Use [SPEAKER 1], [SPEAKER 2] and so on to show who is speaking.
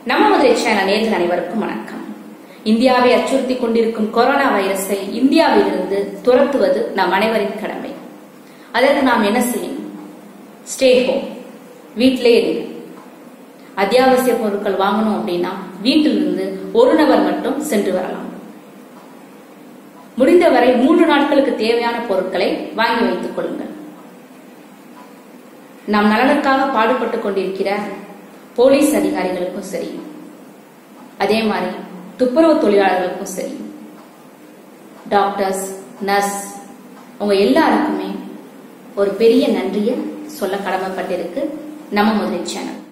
[SPEAKER 1] நம்ம மதுரை சேனல் நேயர்கள் அனைவருக்கும் வணக்கம். இந்தியாவை அச்சுறுத்திக் கொண்டிருக்கும் கொரோனா வைரஸை இந்தியாவிலிருந்து துரத்துவது நம் அனைவரின் கடமை. அதற்கு நாம் என்ன செய்யணும்? ஸ்டே ஹோம், வீட்டிலே இருங்க. அத்தியாவசிய பொருட்கள் வாங்கணும் அப்படின்னா வீட்டிலிருந்து ஒரு நபர் மட்டும் சென்று வரலாம். முடிந்தவரை 3 நாட்களுக்கு தேவையான பொருட்களை வாங்கி வைத்துக் கொள்ளுங்கள். நம் நலனுக்காக பாடுபட்டுக் கொண்டிருக்கிற போலீஸ் அதிகாரிகளுக்கும் சரி, அதே மாதிரி துப்புரவு தொழிலாளர்களுக்கும் சரி, டாக்டர்ஸ், நர்ஸ், உங்க எல்லாருக்குமே ஒரு பெரிய நன்றியை சொல்ல கடமைப்பட்டிருக்கு நம்ம மதுரை சேனல்.